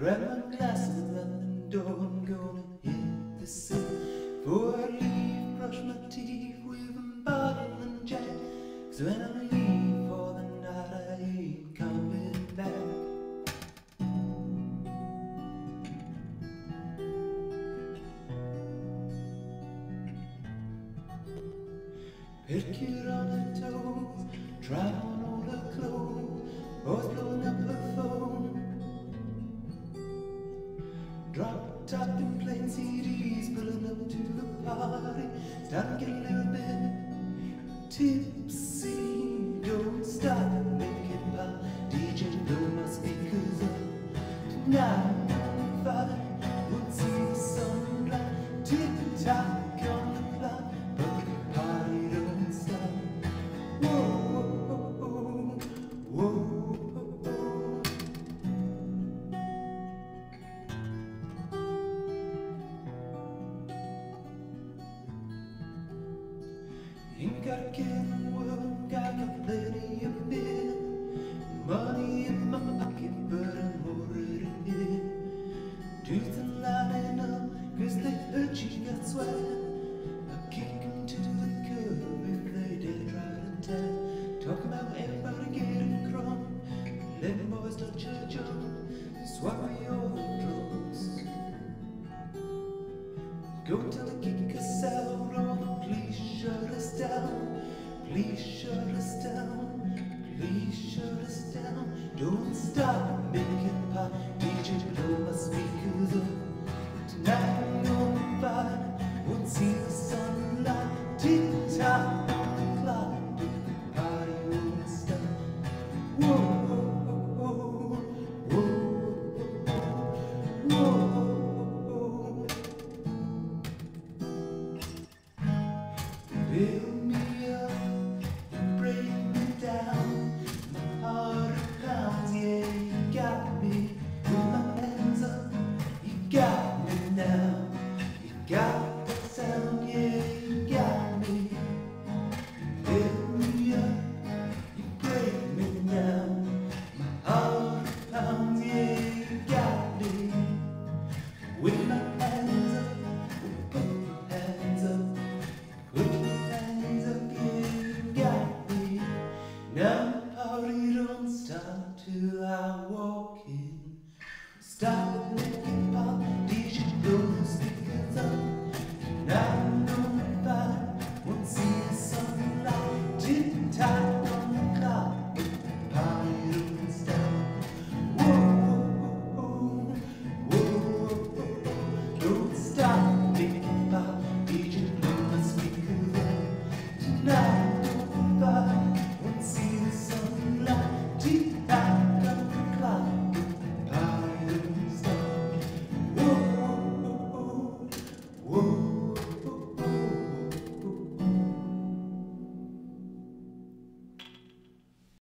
Grab my glasses and the door, I'm gonna hit the sea. Before I leave, brush my teeth with a bottle and jack. 'Cause when I leave for the night, I ain't coming back. Pedicure on her toes, try on all her clothes, always blowing up her phone. Drop top and playing CDs, pulling up to the party, starting to get a little bit tipsy. Don't stop, make it pop, DJ blow my speakers up. Tonight I'm fire, we'll see the sunlight. TiK ToK on the clock, but the party don't stop. Whoa, whoa, whoa, whoa. Ain't got a care in the world, got plenty of beer. Money in my pocket, but I'm already here. Dudes are lining up, 'cause they heard she got swag. I'll kick 'em to the curb if they dare try to tag. Talk about everybody getting crunk, letting boys touch her junk, swap me all the drugs. Go till they kick us out, or please shut us down. Please shut us down. Please shut us down. Don't stop making pop, DJ blow my speakers up. Tonight I'm on fire, won't see